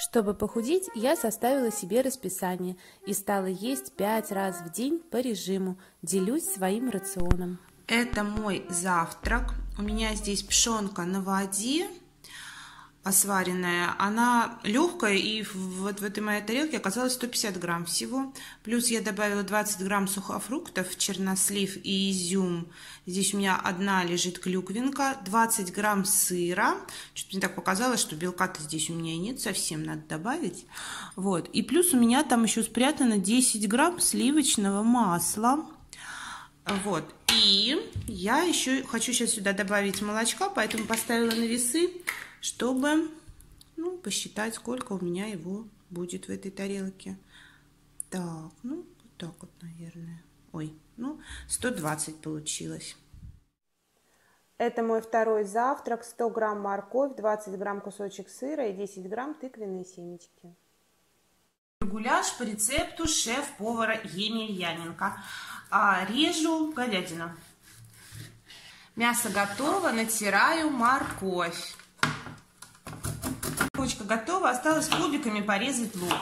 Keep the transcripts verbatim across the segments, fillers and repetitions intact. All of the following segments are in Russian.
Чтобы похудеть, я составила себе расписание и стала есть пять раз в день по режиму, делюсь своим рационом. Это мой завтрак. У меня здесь пшенка на воде сваренная. Она легкая, и вот в этой моей тарелке оказалось сто пятьдесят грамм всего. Плюс я добавила двадцать грамм сухофруктов, чернослив и изюм. Здесь у меня одна лежит клюквенка, двадцать грамм сыра. Что-то мне так показалось, что белка-то здесь у меня и нет совсем, надо добавить. Вот. И плюс у меня там еще спрятано десять грамм сливочного масла. Вот. И я еще хочу сейчас сюда добавить молочка, поэтому поставила на весы, чтобы, ну, посчитать, сколько у меня его будет в этой тарелке. Так, ну, вот так вот, наверное. Ой, ну, сто двадцать получилось. Это мой второй завтрак. сто грамм морковь, двадцать грамм кусочек сыра и десять грамм тыквенные семечки. Гуляш по рецепту шеф-повара Емельяненко. А, режу говядину. Мясо готово, натираю морковь. Морковочка готова, осталось кубиками порезать лук.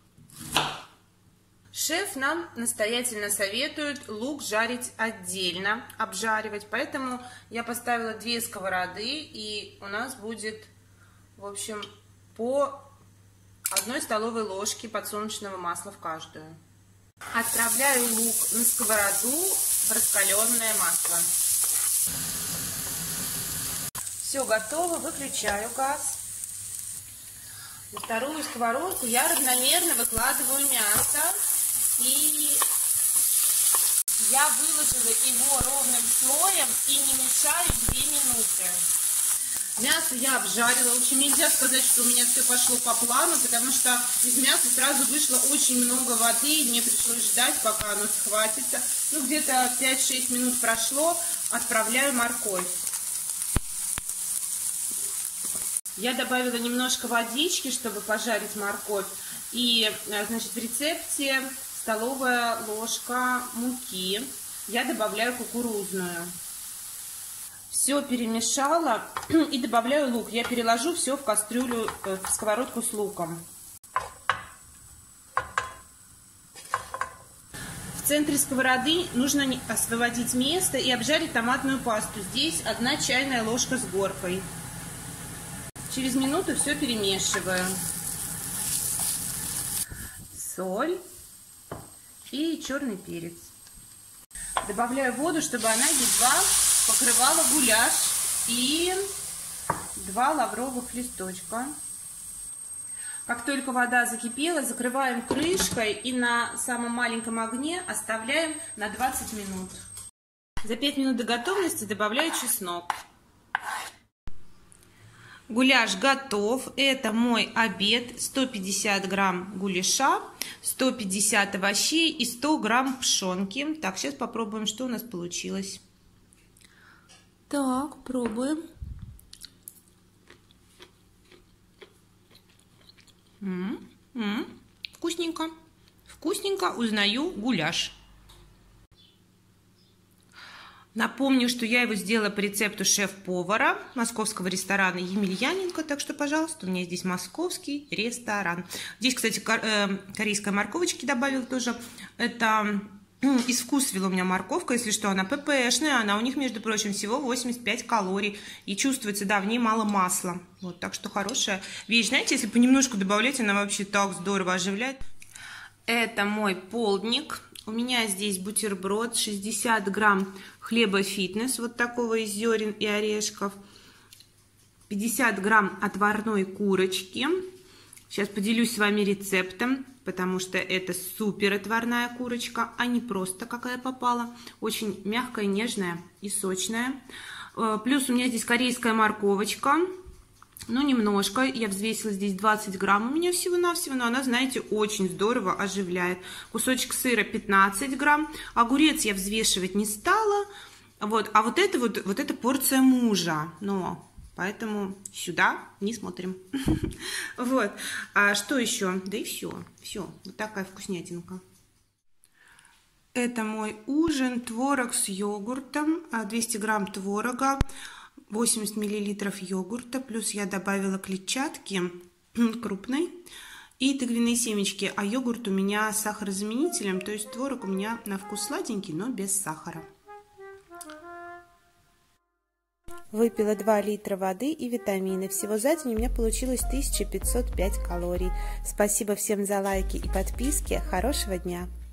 Шеф нам настоятельно советует лук жарить отдельно, обжаривать, поэтому я поставила две сковороды, и у нас будет, в общем, по одной столовой ложке подсолнечного масла в каждую. Отправляю лук на сковороду в раскаленное масло. Все готово, выключаю газ. На вторую сковородку я равномерно выкладываю мясо, и я выложила его ровным слоем и не мешаю две минуты. Мясо я обжарила. В общем, нельзя сказать, что у меня все пошло по плану, потому что из мяса сразу вышло очень много воды, и мне пришлось ждать, пока оно схватится. Ну, где-то пять-шесть минут прошло, отправляю морковь. Я добавила немножко водички, чтобы пожарить морковь, и, значит, в рецепте столовая ложка муки. Я добавляю кукурузную. Все перемешала и добавляю лук. Я переложу все в кастрюлю, в сковородку с луком. В центре сковороды нужно освободить место и обжарить томатную пасту. Здесь одна чайная ложка с горкой. Через минуту все перемешиваю. Соль и черный перец. Добавляю воду, чтобы она едва покрывала гуляш, и два лавровых листочка. Как только вода закипела, закрываем крышкой и на самом маленьком огне оставляем на двадцать минут. За пять минут до готовности добавляю чеснок. Гуляш готов. Это мой обед. сто пятьдесят грамм гуляша, сто пятьдесят овощей и сто грамм пшенки. Так, сейчас попробуем, что у нас получилось. Так, пробуем. М-м-м, вкусненько. Вкусненько, узнаю гуляш. Напомню, что я его сделала по рецепту шеф-повара московского ресторана Емельяненко, так что, пожалуйста, у меня здесь московский ресторан. Здесь, кстати, корейской морковочки добавила тоже. Это из Вкусвилла у меня морковка, если что, она ппшная, она у них, между прочим, всего восемьдесят пять калорий. И чувствуется, да, в ней мало масла. Вот, так что хорошая вещь. Знаете, если понемножку добавлять, она вообще так здорово оживляет. Это мой полдник. У меня здесь бутерброд, шестьдесят грамм хлеба фитнес, вот такого из зерен и орешков, пятьдесят грамм отварной курочки. Сейчас поделюсь с вами рецептом, потому что это супер отварная курочка, а не просто какая попала. Очень мягкая, нежная и сочная. Плюс у меня здесь корейская морковочка. Ну, немножко. Я взвесила здесь двадцать грамм. У меня всего-навсего, но она, знаете, очень здорово оживляет. Кусочек сыра пятнадцать грамм. Огурец я взвешивать не стала. Вот. А вот это вот, вот эта порция мужа. Но поэтому сюда не смотрим. Вот. А что еще? Да и все. Все. Вот такая вкуснятинка. Это мой ужин. Творог с йогуртом. двести грамм творога. восемьдесят миллилитров йогурта, плюс я добавила клетчатки крупной, и тыквенные семечки, а йогурт у меня с сахарозаменителем, то есть творог у меня на вкус сладенький, но без сахара. Выпила два литра воды и витамины. Всего за день у меня получилось тысяча пятьсот пять калорий. Спасибо всем за лайки и подписки. Хорошего дня!